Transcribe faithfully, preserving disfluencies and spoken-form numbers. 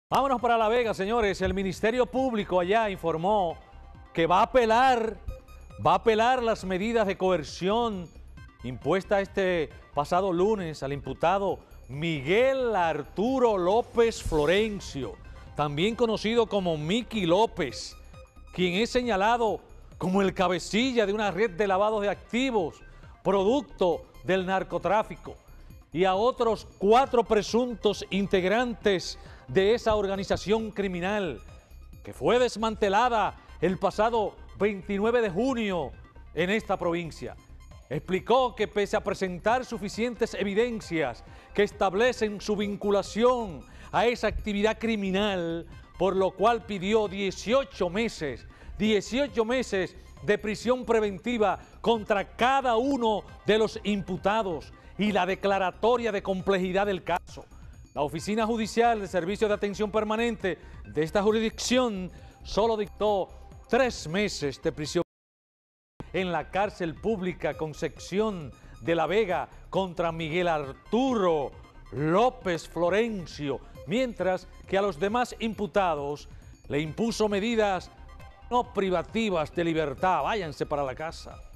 Vámonos para La Vega, señores. El Ministerio Público allá informó que va a apelar, va a apelar las medidas de coerción impuestas este pasado lunes al imputado Miguel Arturo López Florencio, también conocido como Mickey López, quien es señalado como el cabecilla de una red de lavado de activos, producto del narcotráfico, y a otros cuatro presuntos integrantes de esa organización criminal que fue desmantelada el pasado veintinueve de junio en esta provincia. Explicó que pese a presentar suficientes evidencias que establecen su vinculación a esa actividad criminal, por lo cual pidió dieciocho meses, dieciocho meses de prisión preventiva contra cada uno de los imputados y la declaratoria de complejidad del caso. La Oficina Judicial de Servicio de Atención Permanente de esta jurisdicción solo dictó tres meses de prisión en la cárcel pública Concepción de La Vega contra Miguel Arturo López Florencio, mientras que a los demás imputados le impuso medidas no privativas de libertad. Váyanse para la casa.